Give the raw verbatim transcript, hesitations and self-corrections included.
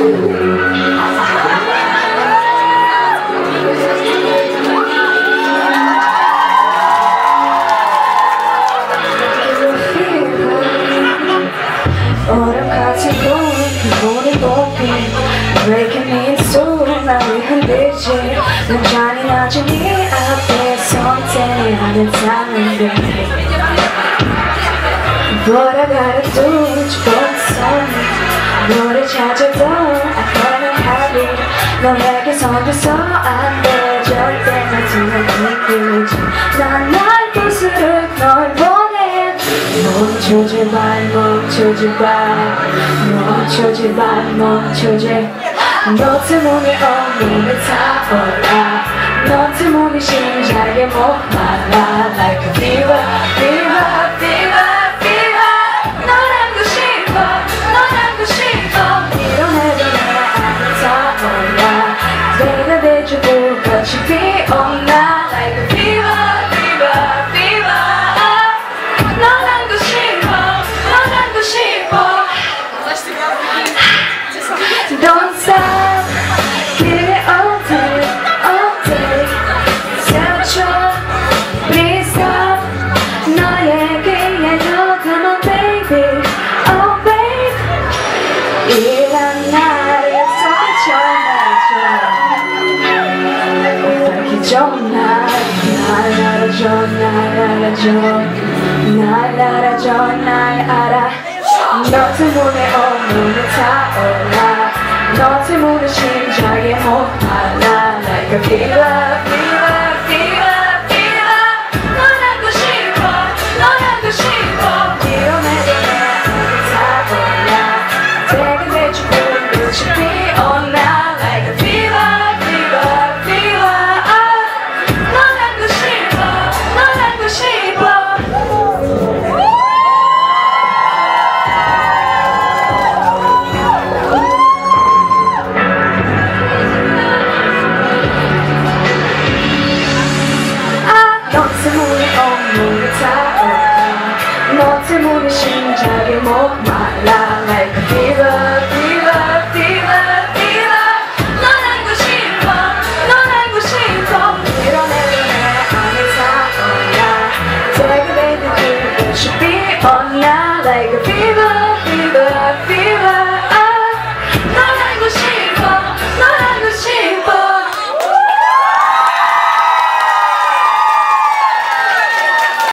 Breaking me in two, 나를 흔들지 난 잔인하지 네 앞에 선택하는 사람들 But I gotta do 죽었어 너를 찾아도 아까는 하루 너에게 손들서 안돼 절대 날 두렵게 난 날 부스를 널 보내 멈춰지 말 멈춰지 말 멈춰지 말 멈춰지 너 때문에 온몸에 타올라 너 때문에 심장에 목말라 Like a fever, fever, fever, fever 널 안고 싶어, 널 안고 싶어 밀어내도 내 안에 타올라 내가 대주고 꽃이 피어나 Like a fever, fever, fever 널 안고 싶어, 널 안고 싶어 Don't stop, give it all day, all day 세워줘, please stop 너에게 너 come on baby, oh babe 이런 나를 속여줘 밝히 좋은 날 날 알아줘, 날 알아줘 날 알아줘, 날 알아 너 때문에 온몸에 타올라 너 때문에 심장에 목말라 Like a fever, fever, fever, fever 널 안고 싶어, 널 안고 싶어 밀어내도 내 안에 타올라 내가 내주고 꽃이 피어나 Like a fever, fever, fever 널 안고 싶어, 널 안고 싶어 너 때문에 온몸이 타올라 너 때문에 심장이